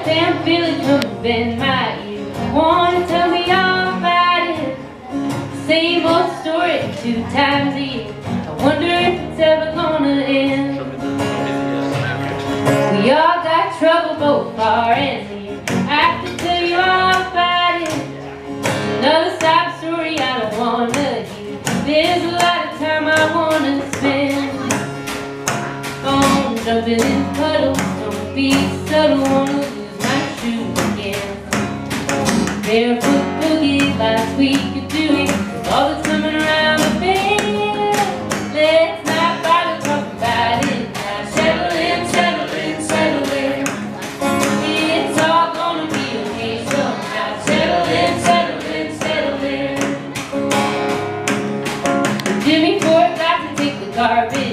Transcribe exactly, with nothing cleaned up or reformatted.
that damn feeling coming in my ear. Wanna tell me all about it? Same old story two times a year. I wonder if it's ever gonna end. We all got trouble both far and near. I have to tell you all about it. Another sob story I don't wanna hear. There's a lot of time I wanna spend. Oh, jumping in puddles, don't be subtle, wanna lose my shoes again. Barefoot boogie, last week could do it. All that's coming around the bend. Let's not bother talking about it. Now settle in, settle in, settle in. It's all gonna be okay somehow. Settle in, settle in, settle in. Jimmy Ford got to take the garbage